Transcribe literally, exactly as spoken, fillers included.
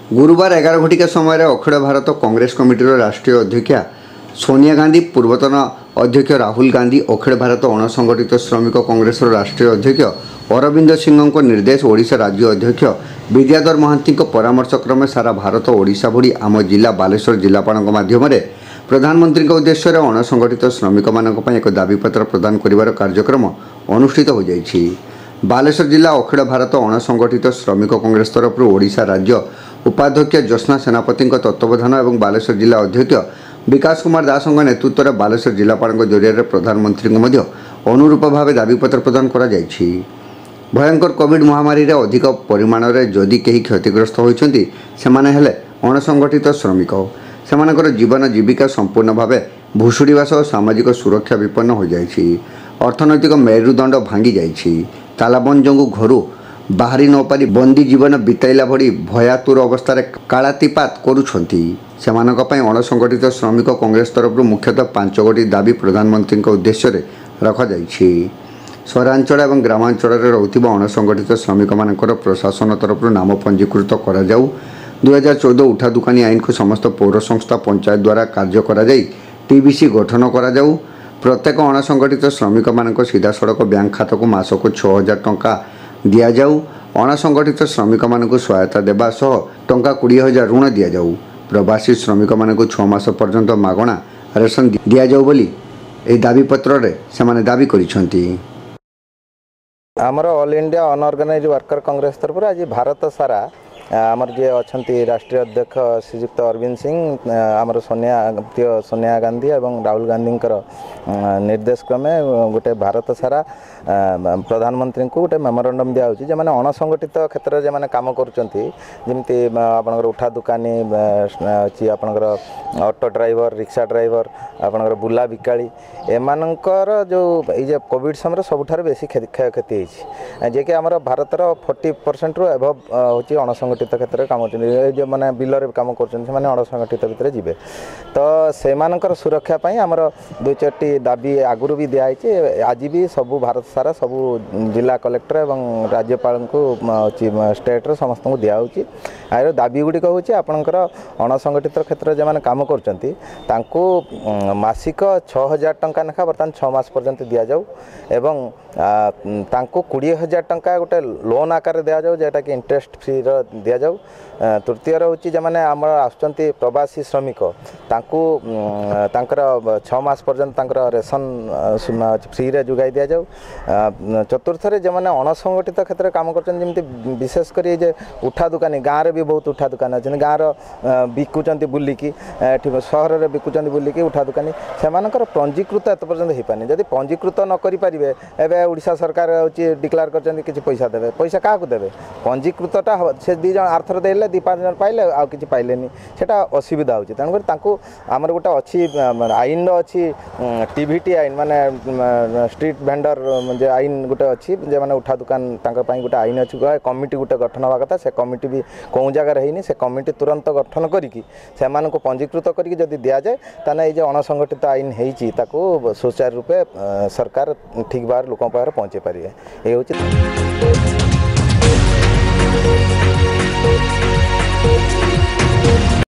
गुरुवार एगार घटिका समय अखिल भारत कांग्रेस कमिटीर राष्ट्रीय अध्यक्षा सोनिया गांधी, पूर्वतन अध्यक्ष राहुल गांधी, अखिल भारत अणसंगठित श्रमिक कांग्रेस राष्ट्रीय अध्यक्ष अरविंद सिंह निर्देश, ओडिशा राज्य अध्यक्ष विद्याधर महांती परामर्श क्रमे सारा भारत ओडिशा भली आम जिला बालेश्वर जिलापाल माध्यम प्रधानमंत्री उद्देश्य अणसंगठित श्रमिक मानक एक दाबीपत्र प्रदान कर कार्यक्रम अनुष्ठित हो जाइछि। बालेश्वर जिला अखिल भारत अणसंगठित श्रमिक कांग्रेस तरफ ओडिशा राज्य उपाध्यक्ष ज्योत्स्ना सेनापति तत्वावधान और बालेश्वर जिला अध्यक्ष विकास कुमार दास नेतृत्व में बालेश्वर जिलापाल जरिए प्रधानमंत्री अनुरूप भाव दाबीपत्र प्रदान करा जाइछि। भयंकर कोविड महामारी रे अधिक परिमाण में जदि कहीं क्षतिग्रस्त होइछन्ति सेमाने हेले अणसंगठित श्रमिक, सेमानकर जीवन जीविका संपूर्ण भाव भुशुड़िबा सह सामाजिक सुरक्षा विपन्न हो जाइछि। अर्थनैतिक मेरुदंड भांगी जाइछि। तालाबंद जो घर बाहरी न पारि बंदी जीवन बिताइला भली भयातुर अवस्था कालातीपात करुछन्ति सेमानक पई अणसंगठित श्रमिक कांग्रेस तरफ मुख्यतः पांच गोटी दाबी प्रधानमंत्री उद्देश्य रखा जाइछि। सहरांचल और ग्रामांचल रोकथिबा अणसंगठित श्रमिक मानकर प्रशासन तरफ नाम पंजीकृत करा जाऊ। दुई हजार चौदह उठा दुकानी आईन को समस्त पौर संस्था पंचायत द्वारा कार्य करा जाई टीबीसी गठन करा जाऊ। प्रत्येक अणसंगठित श्रमिक मानक सीधा सड़क बैंक खाता को मासक छह हजार टंका दिया जाऊ। अणसंगठित श्रमिक मानक सहायता देवा सह टंका बीस हजार ऋण दिया जाऊ। प्रवासी श्रमिक मानक छह मास पर्यंत मागणा रेशन दिया जाऊ बोली ए दाबीपत्र रे सेमाने दाबी करिसंती। आमर all India unorganised worker Congress तरफ आज भारत सारा आमर जे अच्छा राष्ट्रीय अध्यक्ष श्रीजुक्त अरविंद सिंह, आमर सोनिया सोनिया गांधी और राहुल गांधी निर्देश क्रमे गोटे भारत सारा प्रधानमंत्री को गोटे मेमोरांडम दिया जे माने अणसंगठित क्षेत्र जे माने काम करुचंती, जेमती आपनकर उठा दुकानी अछि, आपनकर ऑटो ड्राइवर, रिक्शा ड्राइवर, आपनकर बुला बिकाली, एमानकर जो ये कोविड समय सबुठार बेसी क्षयक्षति होइछि जे कि आमर भारतर चालीस परसेंट रु एभव होछि अणसंगठित क्षेत्र में काम जो मैंने बिलर काम कर अणसंगठित भितर जी। तो से सुरक्षा पाई आमर दुई चार दाबी आगुरी भी दिखाई। आज भी सबू भारत सारा सबू जिला कलेक्टर और राज्यपाल को स्टेट समस्त को दिखाई। आर दाबी गुड़िक हूँ आपणकर अणसंगठित क्षेत्र जो मैंने काम कर मासिक छः हजार टंका लेखा बर्तमान छः मास पर्यंत दि जाऊ एवं तांको कोड़े हजार टंका गोटे लोन आकार दि जाऊ जेटा कि इंटरेस्ट फ्री दि जाऊ। तृतीय हूँ जो मैंने आम आसुच्च प्रवासी श्रमिक तांको तांकर छः मास पर्यंत रेशन फ्री रे जुगाई दि जाऊ। चतुर्थ जो मैंने अणसंगठित क्षेत्र काम कर विशेषकर ये उठा दुकानी गाँव में भी बहुत उठा दुकान अच्छे गाँव बिकुंट बुलिकी सहर में बिकुंट बुलिकी उठा दुकानी से पंजीकृत एत पर्यंत हो पानी। जदि पंजीकृत न करें एवं ओडिशा सरकार हूँ डिक्लेयर कर किसी पैसा देवे, पैसा क्या देवे पंजीकृतटा से दी जन आरथर देले दी पाँच जन पाइले आउ किसी पाइलेनी सेटा असुविधा होची। तेणुकर आमर गोटे अच्छी आईन अच्छी टीवीटी आईन माने स्ट्रीट भेंडर जे आईन गोटे अच्छी जे माने उठा दुकान गोटे आईन अच्छी कमिटी गोटे गठन हवा कथा। से कमिटी भी कौन जगार है से कमिटी तुरंत गठन करिकी से पंजीकृत करिकी जदि दिया जाए ताने ये अणसंगठित आईन होईची ताको सुचारू रूपे सरकार ठीक बार लोक पाखरे पहुँचे पारे। ये हूँ